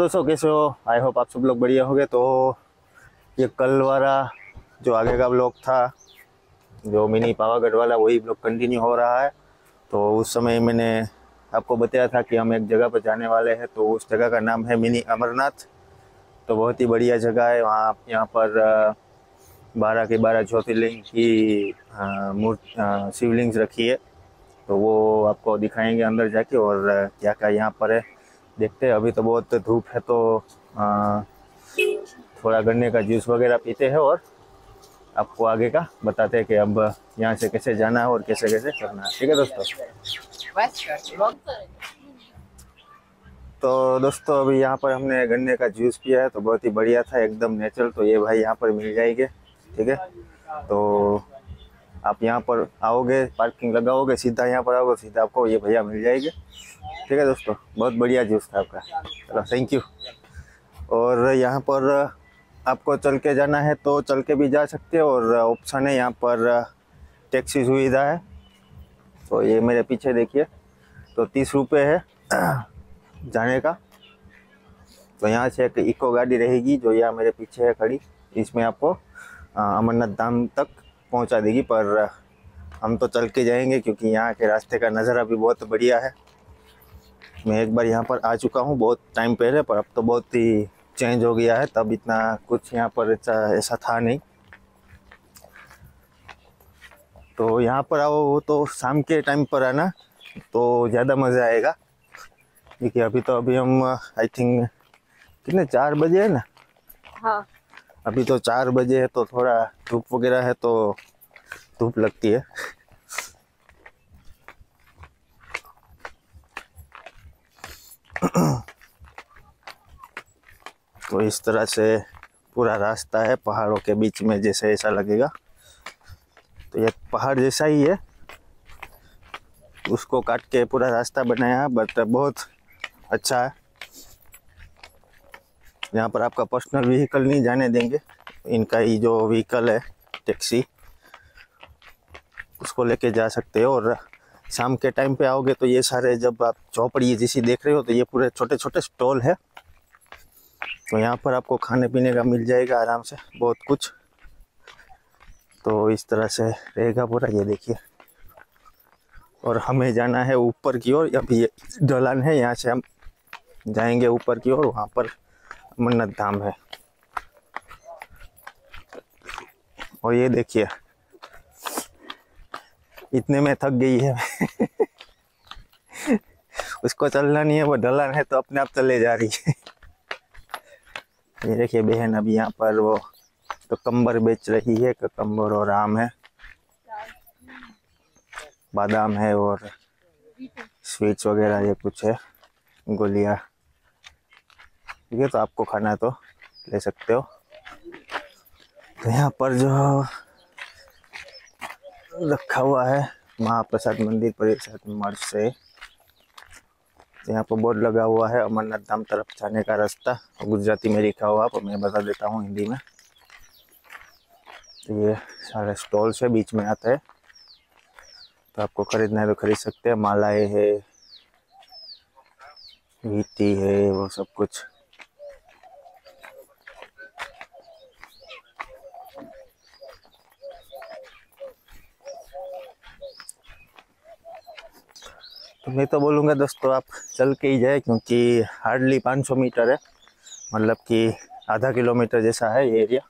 दोस्तों, कैसे हो? आई होप आप सब लोग बढ़िया होंगे। तो ये कल वाला जो आगे का ब्लॉग था, जो मिनी पावागढ़ वाला, वही ब्लॉग कंटिन्यू हो रहा है। तो उस समय मैंने आपको बताया था कि हम एक जगह पर जाने वाले हैं। तो उस जगह का नाम है मिनी अमरनाथ। तो बहुत ही बढ़िया जगह है। वहाँ यहाँ पर 12 के 12 ज्योतिर्लिंग की शिवलिंग रखी है। तो वो आपको दिखाएंगे अंदर जाके, और क्या क्या यहाँ पर है देखते हैं। अभी तो बहुत धूप है, तो थोड़ा गन्ने का जूस वगैरह पीते हैं और आपको आगे का बताते हैं कि अब यहाँ से कैसे जाना है और कैसे कैसे करना है। ठीक है दोस्तों। तो दोस्तों, अभी यहाँ पर हमने गन्ने का जूस पिया है, तो बहुत ही बढ़िया था, एकदम नेचुरल। तो ये भाई यहाँ पर मिल जाएंगे। ठीक है, तो आप यहाँ पर आओगे, पार्किंग लगाओगे, सीधा यहाँ पर आओगे, सीधा आपको ये भैया मिल जाएंगे। ठीक है दोस्तों, बहुत बढ़िया जूस था आपका। चलो, थैंक यू। और यहाँ पर आपको चल के जाना है तो चल के भी जा सकते हो, और ऑप्शन है यहाँ पर टैक्सी सुविधा है। तो ये मेरे पीछे देखिए, तो 30 रुपये है जाने का। तो यहाँ से एक इको गाड़ी रहेगी जो यहाँ मेरे पीछे है खड़ी, इसमें आपको अमरनाथ धाम तक पहुँचा देगी। पर हम तो चल के जाएंगे क्योंकि यहाँ के रास्ते का नज़ारा भी बहुत बढ़िया है। मैं एक बार यहाँ पर आ चुका हूँ बहुत टाइम पहले, पर अब तो बहुत ही चेंज हो गया है। तब इतना कुछ यहाँ पर ऐसा था नहीं। तो यहाँ पर आओ तो शाम के टाइम पर आना, तो ज़्यादा मज़ा आएगा। क्योंकि अभी हम आई थिंक कितने 4 बजे है ना। हाँ, अभी तो 4 बजे है, तो थोड़ा धूप वगैरह है, तो धूप लगती है। तो इस तरह से पूरा रास्ता है पहाड़ों के बीच में, जैसे ऐसा लगेगा। तो ये पहाड़ जैसा ही है, उसको काट के पूरा रास्ता बनाया, बट बहुत अच्छा है। यहाँ पर आपका पर्सनल व्हीकल नहीं जाने देंगे। इनका ही जो व्हीकल है टैक्सी, उसको लेके जा सकते हो। और शाम के टाइम पे आओगे तो ये सारे, जब आप चौपड़ी जैसी देख रहे हो, तो ये पूरे छोटे छोटे स्टॉल है। तो यहाँ पर आपको खाने पीने का मिल जाएगा आराम से, बहुत कुछ। तो इस तरह से रहेगा पूरा, ये देखिए। और हमें जाना है ऊपर की ओर। अभी ये ढलान है, यहाँ से हम जाएंगे ऊपर की ओर, वहाँ पर अमरनाथ धाम है। और ये देखिए, इतने में थक गई है उसको चलना नहीं है, वो ढलान है तो अपने आप चले जा रही है। ये देखिए बहन, अभी यहाँ पर वो ककम्बर बेच रही है। ककम्बर और आम है, बादाम है, और स्वीट्स वगैरह ये कुछ है, गोलियाँ। ठीक है, तो आपको खाना है तो ले सकते हो। तो यहाँ पर जो रखा हुआ है महाप्रसाद मंदिर परिषद मठ से, यहाँ पर बोर्ड लगा हुआ है अमरनाथ धाम तरफ जाने का रास्ता। गुजराती में लिखा हुआ, पर मैं बता देता हूँ हिंदी में। तो ये सारे स्टॉल्स है, बीच में आता है, तो आपको खरीदना है तो खरीद सकते हैं। मालाएं है, वीटी है, वो सब कुछ। तो मैं तो बोलूँगा दोस्तों, आप चल के ही जाए, क्योंकि हार्डली 500 मीटर है, मतलब कि आधा किलोमीटर जैसा है ये एरिया।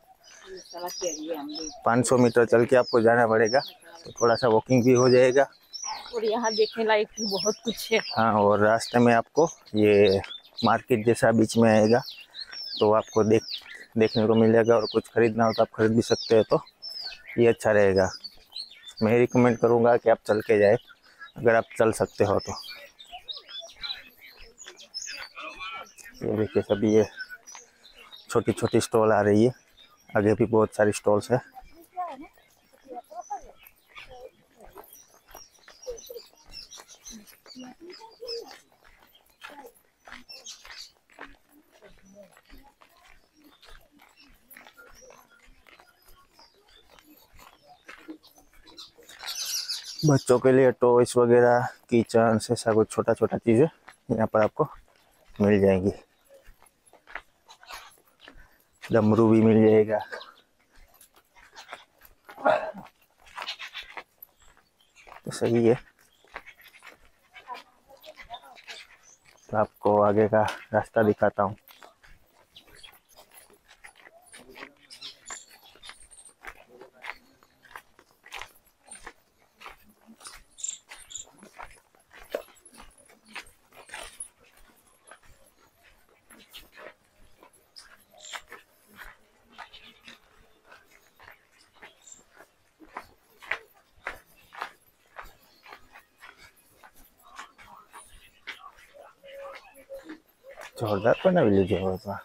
500 मीटर चल के आपको जाना पड़ेगा, तो थोड़ा सा वॉकिंग भी हो जाएगा। और यहाँ देखने लायक भी बहुत कुछ है। हाँ, और रास्ते में आपको ये मार्केट जैसा बीच में आएगा, तो आपको देखने को मिलेगा। और कुछ खरीदना हो तो आप खरीद भी सकते हो, तो ये अच्छा रहेगा। मैं रिकमेंड करूँगा कि आप चल के जाए, अगर आप चल सकते हो तो। ये देखिए, सभी ये छोटी छोटी स्टॉल आ रही है, आगे भी बहुत सारी स्टॉल्स है। बच्चों के लिए टॉयस वगैरह, किचन, ऐसा कुछ छोटा छोटा चीज़ें यहाँ पर आपको मिल जाएंगी। डमरू भी मिल जाएगा। तो सही है। तो आपको आगे का रास्ता दिखाता हूँ। જોરદાર બનાવી લીધો હવે તો।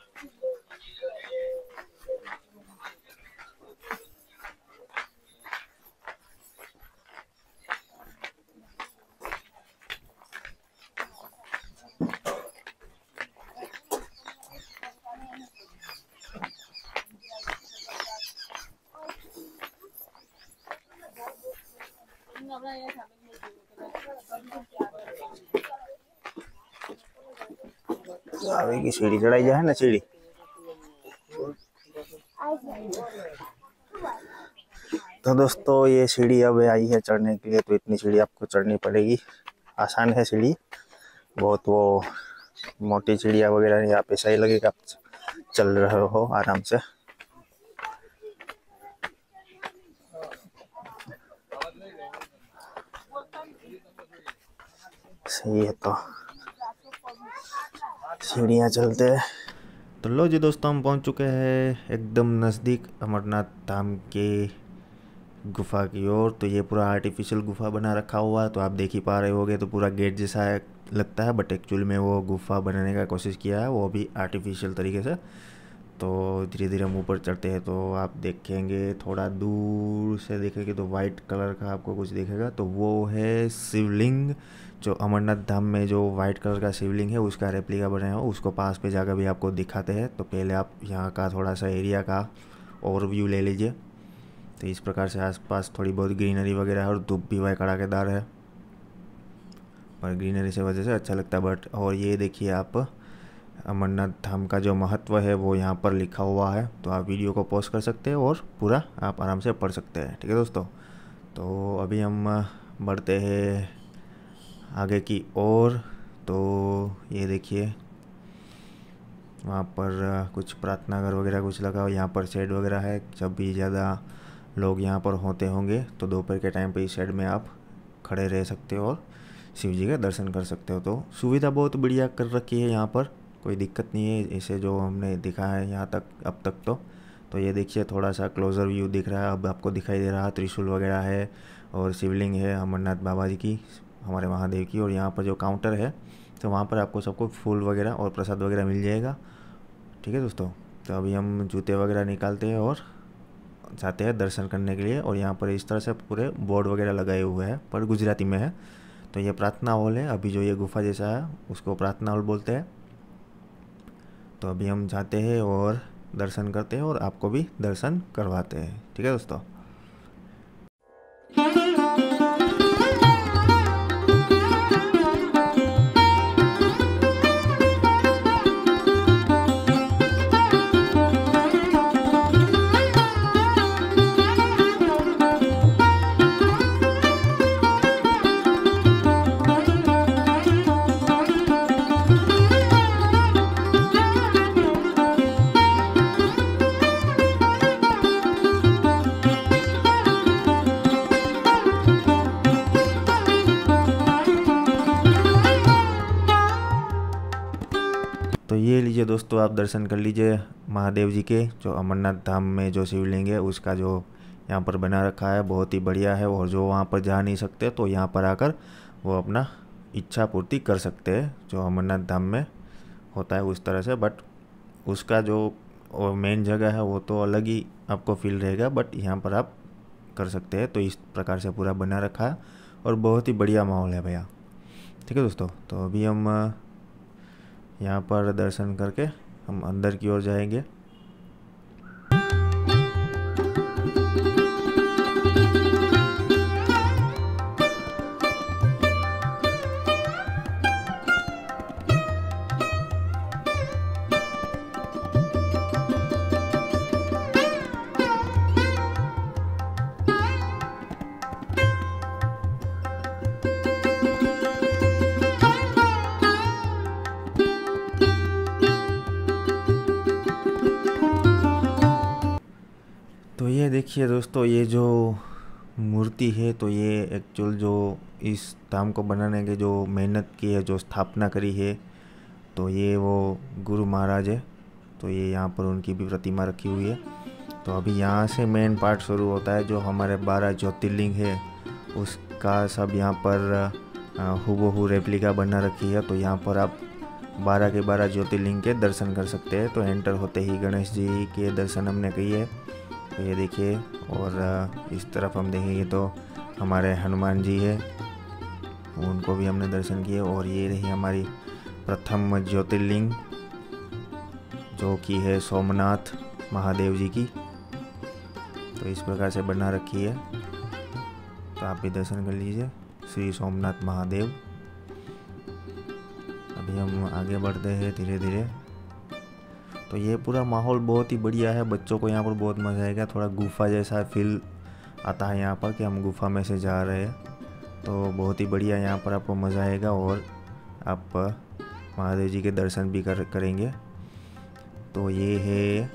आवेगी सीढ़ी चढ़ाई जाए ना सीढ़ी। तो दोस्तों ये सीढ़ी अब आई है चढ़ने के लिए, तो इतनी सीढ़ी आपको चढ़नी पड़ेगी। आसान है सीढ़ी बहुत, वो मोटी सीढ़ियाँ वगैरह यहाँ पे सही लगेगा, आप चल रहे हो आराम से। सही है। तो सीढ़ियाँ चलते हैं। तो लो जी दोस्तों, हम पहुंच चुके हैं एकदम नज़दीक अमरनाथ धाम के गुफा की ओर। तो ये पूरा आर्टिफिशियल गुफा बना रखा हुआ है, तो आप देख ही पा रहे होगे। तो पूरा गेट जैसा लगता है, बट एक्चुअल में वो गुफा बनाने का कोशिश किया है, वो भी आर्टिफिशियल तरीके से। तो धीरे धीरे हम ऊपर चढ़ते हैं, तो आप देखेंगे थोड़ा दूर से देखेंगे तो वाइट कलर का आपको कुछ दिखेगा, तो वो है शिवलिंग। जो अमरनाथ धाम में जो वाइट कलर का शिवलिंग है उसका रेप्लिका बनाया हो, उसको पास पे जाकर भी आपको दिखाते हैं। तो पहले आप यहाँ का थोड़ा सा एरिया का ओवरव्यू ले लीजिए। तो इस प्रकार से आसपास थोड़ी बहुत ग्रीनरी वगैरह है, और धूप भी वह कड़ाकेदार है, पर ग्रीनरी से वजह से अच्छा लगता है। बट और ये देखिए आप, अमरनाथ धाम का जो महत्व है वो यहाँ पर लिखा हुआ है। तो आप वीडियो को पॉज कर सकते हैं और पूरा आप आराम से पढ़ सकते हैं। ठीक है दोस्तों, तो अभी हम बढ़ते हैं आगे की ओर। तो ये देखिए वहाँ पर कुछ प्रार्थना घर वगैरह कुछ लगा हो, यहाँ पर शेड वगैरह है। जब भी ज़्यादा लोग यहाँ पर होते होंगे तो दोपहर के टाइम पे इस शेड में आप खड़े रह सकते हो और शिव जी का दर्शन कर सकते हो। तो सुविधा बहुत बढ़िया कर रखी है यहाँ पर, कोई दिक्कत नहीं है ऐसे जो हमने दिखा है यहाँ तक अब तक। तो ये देखिए थोड़ा सा क्लोज़र व्यू दिख रहा है, अब आपको दिखाई दे रहा है। त्रिशूल वगैरह है और शिवलिंग है अमरनाथ बाबा जी की, हमारे महादेव की। और यहाँ पर जो काउंटर है तो वहाँ पर आपको सबको फूल वगैरह और प्रसाद वगैरह मिल जाएगा। ठीक है दोस्तों, तो अभी हम जूते वगैरह निकालते हैं और जाते हैं दर्शन करने के लिए। और यहाँ पर इस तरह से पूरे बोर्ड वगैरह लगाए हुए हैं, पर गुजराती में है। तो ये प्रार्थना हॉल है, अभी जो ये गुफा जैसा है उसको प्रार्थना हॉल बोलते हैं। तो अभी हम जाते हैं और दर्शन करते हैं और आपको भी दर्शन करवाते हैं। ठीक है दोस्तों। तो ये लीजिए दोस्तों, आप दर्शन कर लीजिए महादेव जी के, जो अमरनाथ धाम में जो शिवलिंग है उसका जो यहाँ पर बना रखा है, बहुत ही बढ़िया है। और जो वहाँ पर जा नहीं सकते तो यहाँ पर आकर वो अपना इच्छा पूर्ति कर सकते हैं, जो अमरनाथ धाम में होता है उस तरह से। बट उसका जो मेन जगह है वो तो अलग ही आपको फील रहेगा, बट यहाँ पर आप कर सकते हैं। तो इस प्रकार से पूरा बना रखा है और बहुत ही बढ़िया माहौल है भैया। ठीक है दोस्तों, तो अभी हम यहाँ पर दर्शन करके हम अंदर की ओर जाएंगे। देखिए दोस्तों, ये जो मूर्ति है तो ये एक्चुअल जो इस धाम को बनाने के जो मेहनत की है, जो स्थापना करी है, तो ये वो गुरु महाराज है। तो ये यहाँ पर उनकी भी प्रतिमा रखी हुई है। तो अभी यहाँ से मेन पार्ट शुरू होता है, जो हमारे 12 ज्योतिर्लिंग है उसका सब यहाँ पर हूबहू रेप्लिका बना रखी है। तो यहाँ पर आप 12 के 12 ज्योतिर्लिंग के दर्शन कर सकते हैं। तो एंटर होते ही गणेश जी के दर्शन हमने किए। तो ये देखिए, और इस तरफ हम देखेंगे तो हमारे हनुमान जी है, उनको भी हमने दर्शन किए। और ये रही हमारी प्रथम ज्योतिर्लिंग, जो कि है सोमनाथ महादेव जी की। तो इस प्रकार से बना रखी है, तो आप भी दर्शन कर लीजिए श्री सोमनाथ महादेव। अभी हम आगे बढ़ते हैं धीरे धीरे। तो ये पूरा माहौल बहुत ही बढ़िया है, बच्चों को यहाँ पर बहुत मज़ा आएगा। थोड़ा गुफा जैसा फील आता है यहाँ पर कि हम गुफा में से जा रहे हैं। तो बहुत ही बढ़िया यहाँ पर आपको मज़ा आएगा और आप महादेव जी के दर्शन भी करेंगे। तो ये है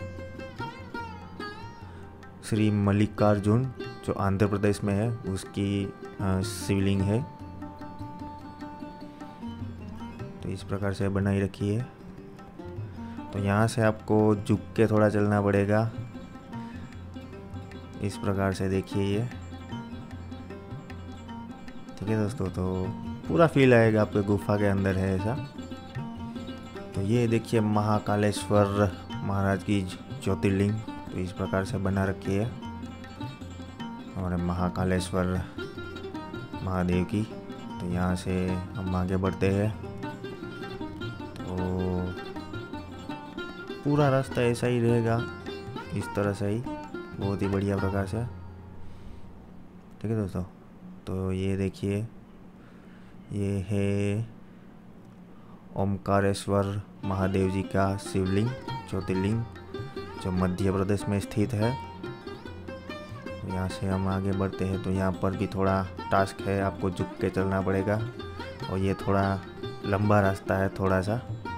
श्री मल्लिकार्जुन, जो आंध्र प्रदेश में है, उसकी शिवलिंग है। तो इस प्रकार से बनाई रखी है। तो यहाँ से आपको झुक के थोड़ा चलना पड़ेगा, इस प्रकार से देखिए ये। ठीक है दोस्तों, तो पूरा फील आएगा आपके गुफा के अंदर है ऐसा। तो ये देखिए महाकालेश्वर महाराज की ज्योतिर्लिंग, तो इस प्रकार से बना रखी है हमारे महाकालेश्वर महादेव की। तो यहाँ से हम आगे बढ़ते हैं। तो पूरा रास्ता ऐसा ही रहेगा, इस तरह से ही, बहुत ही बढ़िया प्रकार से। ठीक है दोस्तों, तो ये देखिए, ये है ओमकारेश्वर महादेव जी का शिवलिंग ज्योतिर्लिंग, जो मध्य प्रदेश में स्थित है। यहाँ से हम आगे बढ़ते हैं। तो यहाँ पर भी थोड़ा टास्क है, आपको झुक के चलना पड़ेगा और ये थोड़ा लंबा रास्ता है थोड़ा सा,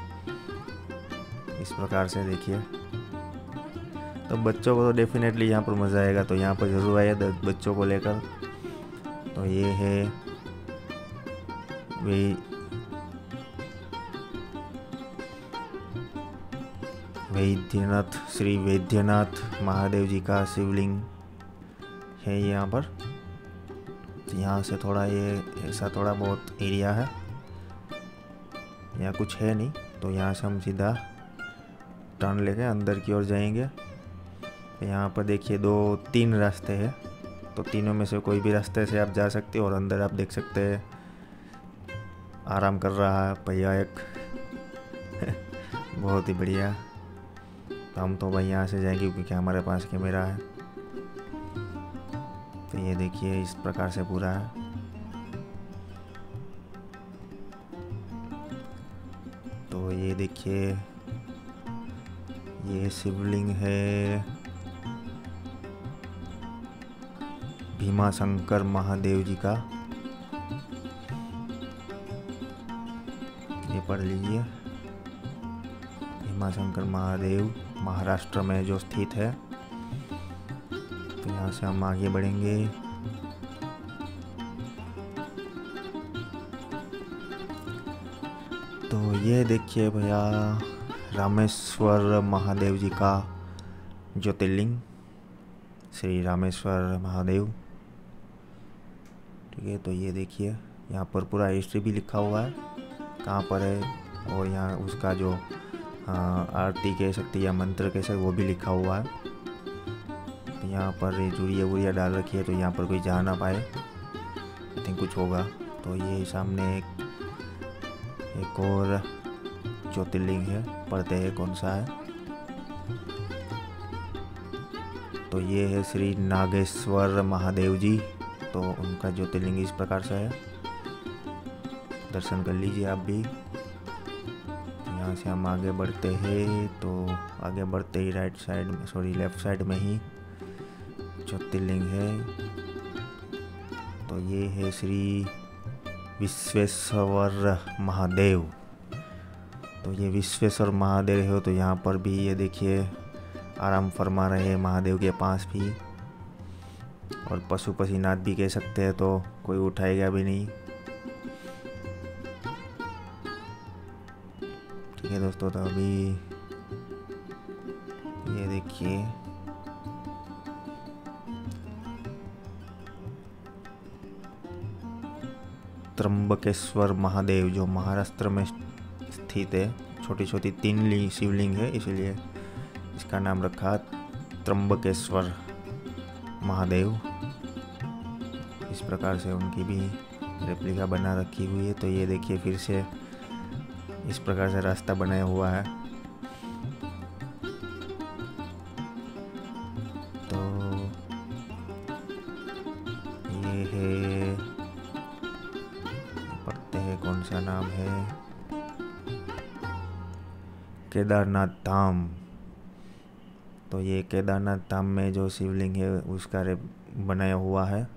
इस प्रकार से देखिए। तो बच्चों को तो डेफिनेटली यहाँ पर मज़ा आएगा, तो यहाँ पर ज़रूर आइए बच्चों को लेकर। तो ये है वैद्यनाथ, श्री वैद्यनाथ महादेव जी का शिवलिंग है यहाँ पर। तो यहाँ से थोड़ा ये ऐसा थोड़ा बहुत एरिया है, यहाँ कुछ है नहीं। तो यहाँ से हम सीधा टर्न लेके अंदर की ओर जाएंगे। तो यहाँ पर देखिए 2-3 रास्ते हैं, तो तीनों में से कोई भी रास्ते से आप जा सकते हो। और अंदर आप देख सकते हैं आराम कर रहा है भैया एक बहुत ही बढ़िया। तो हम तो भाई यहाँ से जाएंगे क्योंकि हमारे पास कैमरा है। तो ये देखिए इस प्रकार से पूरा है। तो ये देखिए, ये शिवलिंग है भीमाशंकर महादेव जी का, ये पढ़ लीजिए। भीमाशंकर महादेव महाराष्ट्र में जो स्थित है। तो यहाँ से हम आगे बढ़ेंगे। तो ये देखिए भैया रामेश्वर महादेव जी का ज्योतिर्लिंग, श्री रामेश्वर महादेव। ठीक है, तो ये देखिए यहाँ पर पूरा हिस्ट्री भी लिखा हुआ है कहाँ पर है, और यहाँ उसका जो आरती कह सकते या मंत्र कह सकते वो भी लिखा हुआ है। तो यहाँ पर जुड़िया वुड़िया डाल रखी है, तो यहाँ पर कोई जा ना पाए, आई थिंक कुछ होगा। तो ये सामने एक और ज्योतिर्लिंग है, पढ़ते हैं कौन सा है। तो ये है श्री नागेश्वर महादेव जी, तो उनका ज्योतिर्लिंग इस प्रकार से है, दर्शन कर लीजिए आप भी। यहाँ से हम आगे बढ़ते हैं। तो आगे बढ़ते ही राइट साइड में, सॉरी लेफ्ट साइड में ही ज्योतिर्लिंग है। तो ये है श्री विश्वेश्वर महादेव। तो ये विश्वेश्वर महादेव हो, तो यहाँ पर भी ये देखिए आराम फरमा रहे हैं महादेव के पास भी। और पशुपतिनाथ भी कह सकते हैं, तो कोई उठाएगा भी नहीं। ठीक है दोस्तों, तो अभी ये देखिए त्र्यंबकेश्वर महादेव जो महाराष्ट्र में स्थित है। छोटी छोटी 3 शिवलिंग है, इसलिए इसका नाम रखा त्र्यंबकेश्वर महादेव। इस प्रकार से उनकी भी रेप्लिका बना रखी हुई है। तो ये देखिए फिर से इस प्रकार से रास्ता बनाया हुआ है। तो ये है, पढ़ते हैं कौन सा नाम है, केदारनाथ धाम। तो ये केदारनाथ धाम में जो शिवलिंग है उसका बनाया हुआ है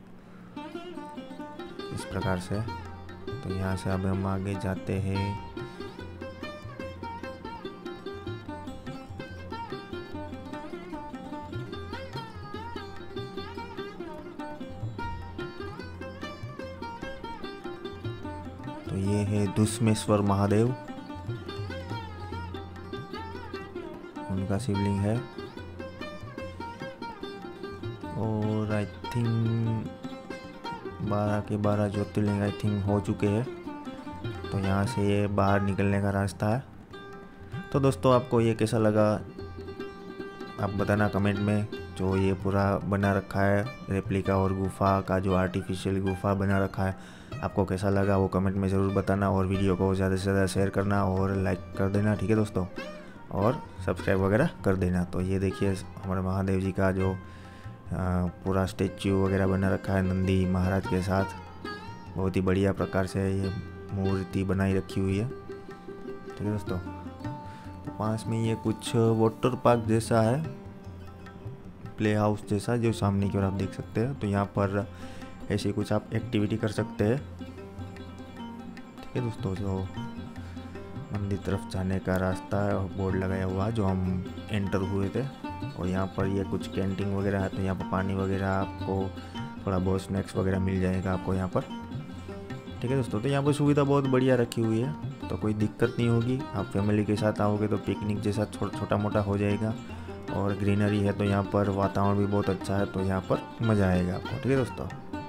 इस प्रकार से। तो यहाँ से अब हम आगे जाते हैं। तो ये है दुष्मेश्वर महादेव, उनका शिवलिंग है। और आई थिंक 12 के 12 ज्योतिर्लिंग आई थिंक हो चुके हैं। तो यहाँ से ये बाहर निकलने का रास्ता है। तो दोस्तों आपको ये कैसा लगा आप बताना कमेंट में। जो ये पूरा बना रखा है रेप्लिका और गुफा का, जो आर्टिफिशियल गुफा बना रखा है, आपको कैसा लगा वो कमेंट में ज़रूर बताना। और वीडियो को ज़्यादा से ज़्यादा शेयर करना और लाइक कर देना। ठीक है दोस्तों, और सब्सक्राइब वगैरह कर देना। तो ये देखिए हमारे महादेव जी का जो पूरा स्टेच्यू वगैरह बना रखा है नंदी महाराज के साथ। बहुत ही बढ़िया प्रकार से ये मूर्ति बनाई रखी हुई है। ठीक है दोस्तों, तो पास में ये कुछ वाटर पार्क जैसा है, प्ले हाउस जैसा, जो सामने की ओर आप देख सकते हैं। तो यहाँ पर ऐसे कुछ आप एक्टिविटी कर सकते हैं। ठीक है दोस्तों, जो मंदिर तरफ जाने का रास्ता है बोर्ड लगाया हुआ जो हम एंटर हुए थे। और यहाँ पर ये कुछ कैंटीन वगैरह है। तो यहाँ पर पानी वगैरह आपको थोड़ा बहुत स्नैक्स वगैरह मिल जाएगा आपको यहाँ पर। ठीक है दोस्तों, तो यहाँ पर सुविधा बहुत बढ़िया रखी हुई है, तो कोई दिक्कत नहीं होगी। आप फैमिली के साथ आओगे तो पिकनिक जैसा छोटा मोटा हो जाएगा। और ग्रीनरी है, तो यहाँ पर वातावरण भी बहुत अच्छा है, तो यहाँ पर मज़ा आएगा आपको। ठीक है दोस्तों,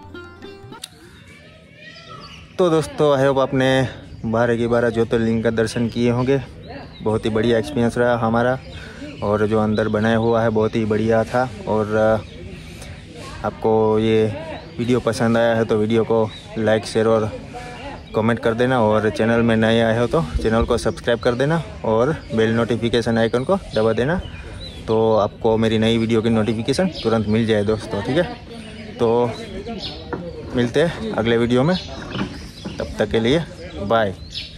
तो दोस्तों आई होप आपने 12 के 12 ज्योतिर्लिंग का दर्शन किए होंगे। बहुत ही बढ़िया एक्सपीरियंस रहा हमारा। और जो अंदर बनाया हुआ है बहुत ही बढ़िया था। और आपको ये वीडियो पसंद आया है तो वीडियो को लाइक शेयर और कमेंट कर देना। और चैनल में नए आए हो तो चैनल को सब्सक्राइब कर देना और बेल नोटिफिकेशन आइकन को दबा देना, तो आपको मेरी नई वीडियो की नोटिफिकेशन तुरंत मिल जाए दोस्तों। ठीक है, तो मिलते हैं अगले वीडियो में, तब तक के लिए बाय।